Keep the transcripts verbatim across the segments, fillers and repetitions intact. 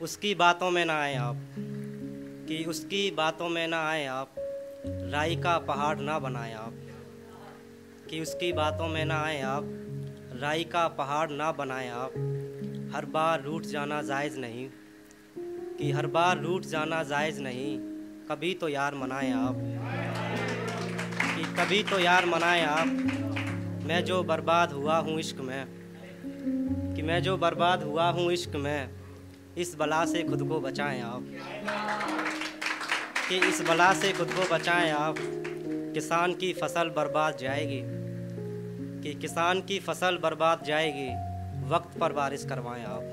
उसकी बातों में ना आए आप, कि उसकी बातों में ना आए आप, राई का पहाड़ ना बनाए आप, कि उसकी बातों में ना आए आप, राई का पहाड़ ना बनाए आप। हर बार रूठ जाना जायज़ नहीं, कि हर बार रूठ जाना जायज़ नहीं, कभी तो यार मनाएं आप, कि कभी तो यार मनाएं आप। मैं जो बर्बाद हुआ हूँ इश्क में, कि मैं जो बर्बाद हुआ हूँ इश्क में, इस बला से खुद को बचाएं आप, कि इस बला से खुद को बचाएं आप। किसान की फसल बर्बाद जाएगी, कि किसान की फसल बर्बाद जाएगी, वक्त पर बारिश करवाएं आप।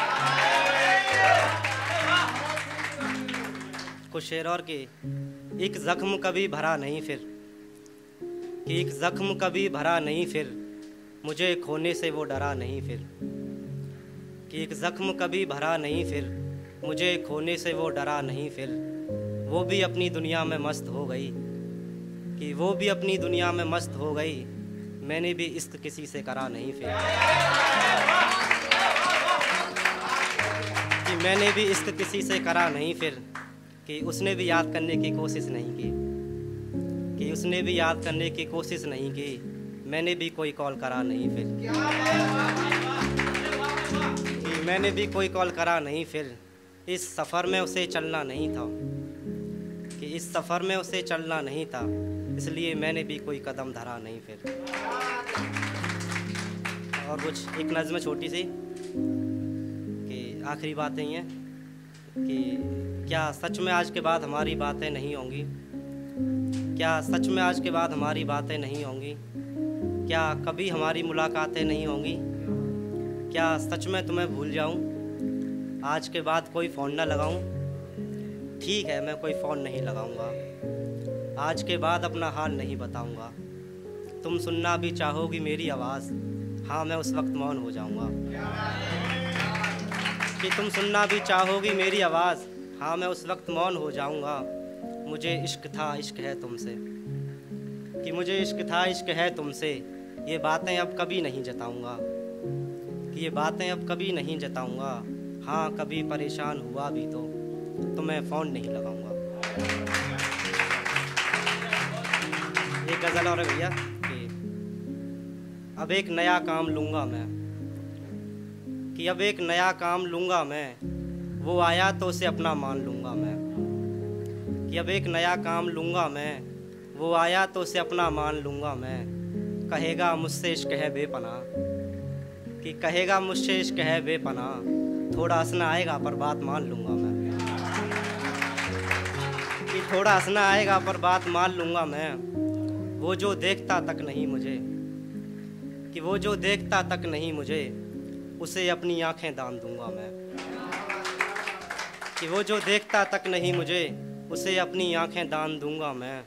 कुछ शेर और के, एक ज़ख्म कभी भरा नहीं फिर, कि एक ज़ख्म कभी भरा नहीं फिर, मुझे खोने से वो डरा नहीं फिर, कि एक ज़ख्म कभी भरा नहीं फिर, मुझे खोने से वो डरा नहीं फिर। वो भी अपनी दुनिया में मस्त हो गई, कि वो भी अपनी दुनिया में मस्त हो गई, मैंने भी इश्क किसी से करा नहीं फिर, कि मैंने भी इश्क किसी से करा नहीं फिर, कि उसने भी याद करने की कोशिश नहीं की, कि उसने भी याद करने की कोशिश नहीं की, मैंने भी कोई कॉल करा नहीं फिर, कि मैंने भी कोई कॉल करा नहीं फिर। इस सफ़र में उसे चलना नहीं था, कि इस सफ़र में उसे चलना नहीं था, इसलिए मैंने भी कोई कदम धरा नहीं फिर। और कुछ एक नज़्म छोटी सी, कि आखिरी बातें ये हैं कि क्या सच में आज के बाद हमारी बातें नहीं होंगी, क्या सच में आज के बाद हमारी बातें नहीं होंगी, क्या कभी हमारी मुलाकातें नहीं होंगी, क्या सच में तुम्हें भूल जाऊं, आज के बाद कोई फ़ोन ना लगाऊं। ठीक है, मैं कोई फ़ोन नहीं लगाऊंगा, आज के बाद अपना हाल नहीं बताऊंगा। तुम सुनना भी चाहोगी मेरी आवाज़, हाँ मैं उस वक्त मौन हो जाऊंगा, कि तुम सुनना भी चाहोगी मेरी आवाज़, हाँ मैं उस वक्त मौन हो जाऊंगा। मुझे इश्क था इश्क है तुमसे, कि मुझे इश्क था इश्क है तुमसे, ये बातें अब कभी नहीं जताऊंगा, कि ये बातें अब कभी नहीं जताऊंगा। हाँ कभी परेशान हुआ भी तो तो मैं फ़ोन नहीं लगाऊंगा। एक गज़ल और है भैया, कि अब एक नया काम लूँगा मैं, कि अब एक नया काम लूँगा मैं, वो आया तो उसे अपना मान लूँगा मैं, कि अब एक नया काम लूँगा मैं, वो आया तो उसे अपना मान लूँगा मैं। कहेगा मुझसे इश्क है बेपनाह, कि कहेगा मुझसे इश्क है बेपनाह, थोड़ा हंसना आएगा पर बात मान लूँगा मैं, कि थोड़ा हंसना आएगा पर बात मान लूँगा मैं। वो जो देखता तक नहीं मुझे, कि वो जो देखता तक नहीं मुझे, उसे अपनी आंखें दान दूँगा मैं, कि वो जो देखता तक नहीं मुझे, उसे अपनी आंखें दान दूँगा मैं,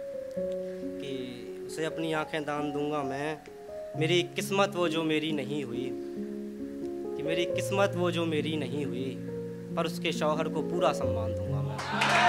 कि उसे अपनी आंखें दान दूँगा मैं। मेरी किस्मत वो जो मेरी नहीं हुई, कि मेरी किस्मत वो जो मेरी नहीं हुई, पर उसके शौहर को पूरा सम्मान दूँगा मैं।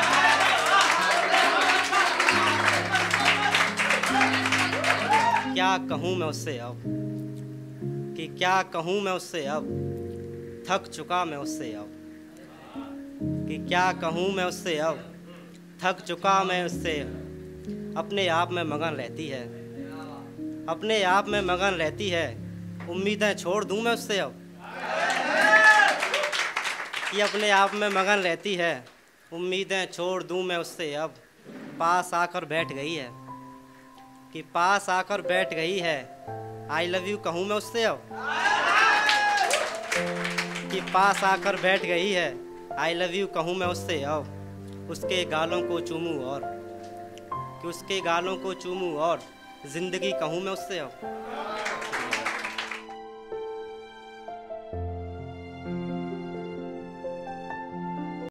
क्या कहूँ मैं उससे अब, कि क्या कहूँ मैं उससे अब, थक चुका मैं उससे अब, कि क्या कहूँ मैं उससे अब, थक चुका मैं उससे। अपने आप में मगन रहती है, अपने आप में मगन रहती है, उम्मीदें छोड़ दूँ मैं उससे अब, कि अपने आप में मगन रहती है, उम्मीदें छोड़ दूँ मैं उससे अब। पास आकर बैठ गई है, कि पास आकर बैठ गई है, आई लव यू कहूँ मैं उससे अब, कि पास आकर बैठ गई है, आई लव यू कहूँ मैं उससे अब। उसके गालों को चूमूं और, कि उसके गालों को चूमूं और, ज़िंदगी कहूँ मैं उससे अब।